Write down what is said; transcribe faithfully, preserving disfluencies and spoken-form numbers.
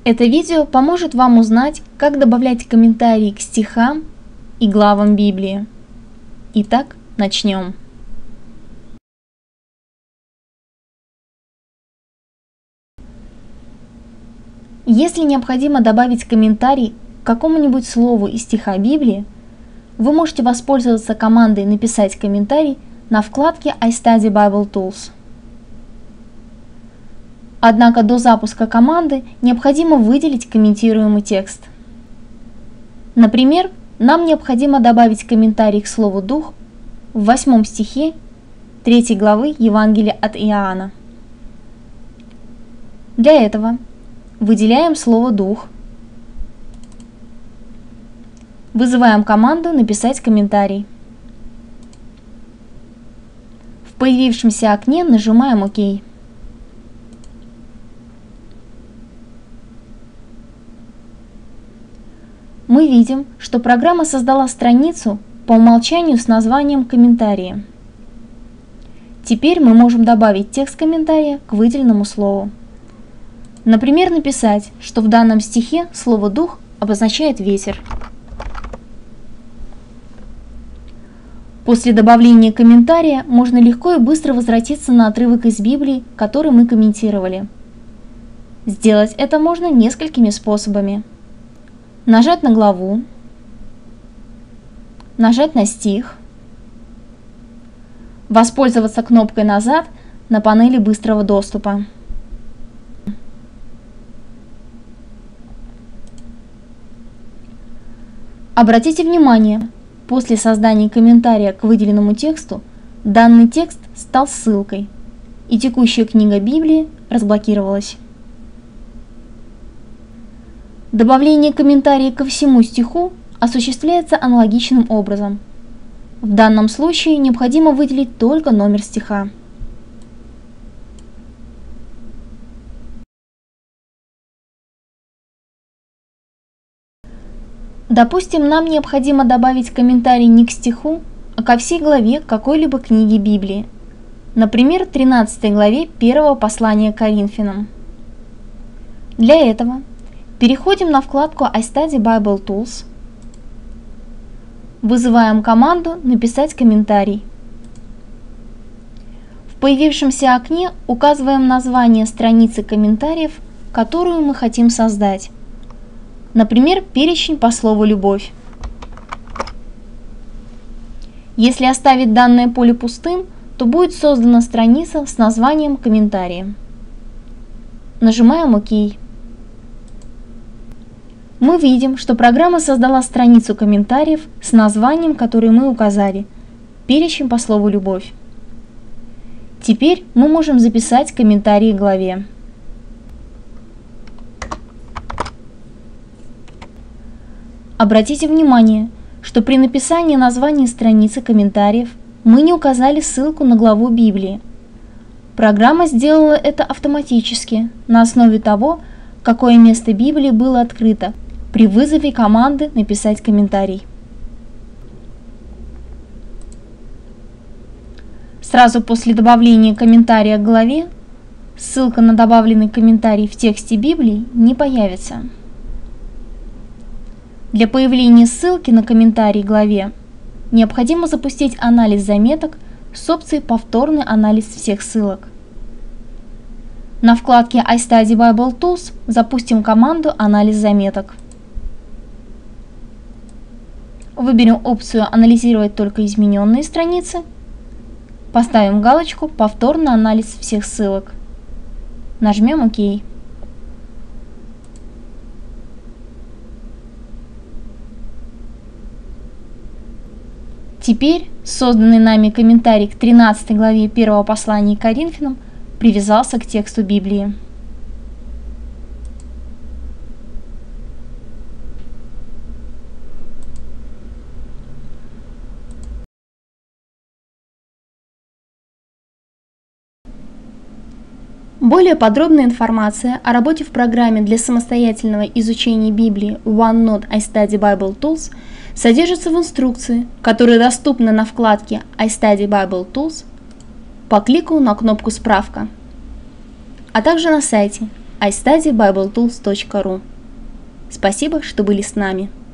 Это видео поможет вам узнать, как добавлять комментарии к стихам и главам Библии. Итак, начнем. Если необходимо добавить комментарий к какому-нибудь слову из стиха Библии, вы можете воспользоваться командой «Написать комментарий» на вкладке iStudy Bible Tools. Однако до запуска команды необходимо выделить комментируемый текст. Например, нам необходимо добавить комментарий к слову «дух» в восьмом стихе третьей главы Евангелия от Иоанна. Для этого выделяем слово «дух», вызываем команду «Написать комментарий». В появившемся окне нажимаем «Ок». Мы видим, что программа создала страницу по умолчанию с названием «Комментарии». Теперь мы можем добавить текст комментария к выделенному слову. Например, написать, что в данном стихе слово «дух» обозначает ветер. После добавления комментария можно легко и быстро возвратиться на отрывок из Библии, который мы комментировали. Сделать это можно несколькими способами. Нажать на главу, нажать на стих, воспользоваться кнопкой «Назад» на панели быстрого доступа. Обратите внимание, после создания комментария к выделенному тексту данный текст стал ссылкой, и текущая книга Библии разблокировалась. Добавление комментария ко всему стиху осуществляется аналогичным образом. В данном случае необходимо выделить только номер стиха. Допустим, нам необходимо добавить комментарий не к стиху, а ко всей главе какой-либо книги Библии, например, тринадцатой главе первого послания к Коринфянам. Для этого переходим на вкладку iStudy Bible Tools, вызываем команду «Написать комментарий». В появившемся окне указываем название страницы комментариев, которую мы хотим создать. Например, перечень по слову «любовь». Если оставить данное поле пустым, то будет создана страница с названием «Комментарии». Нажимаем «Ок». Мы видим, что программа создала страницу комментариев с названием, которое мы указали – перечень по слову «любовь». Теперь мы можем записать комментарии к главе. Обратите внимание, что при написании названия страницы комментариев мы не указали ссылку на главу Библии. Программа сделала это автоматически на основе того, какое место Библии было открыто при вызове команды «Написать комментарий». Сразу после добавления комментария к главе ссылка на добавленный комментарий в тексте Библии не появится. Для появления ссылки на комментарий к главе необходимо запустить анализ заметок с опцией «Повторный анализ всех ссылок». На вкладке iStudy Bible Tools запустим команду «Анализ заметок». Выберем опцию «Анализировать только измененные страницы». Поставим галочку «Повторный анализ всех ссылок». Нажмем «Ок». Теперь созданный нами комментарий к тринадцатой главе первого послания к Коринфянам привязался к тексту Библии. Более подробная информация о работе в программе для самостоятельного изучения Библии OneNote iStudy Bible Tools содержится в инструкции, которая доступна на вкладке iStudy Bible Tools по клику на кнопку «Справка», а также на сайте i study bible tools точка ру. Спасибо, что были с нами.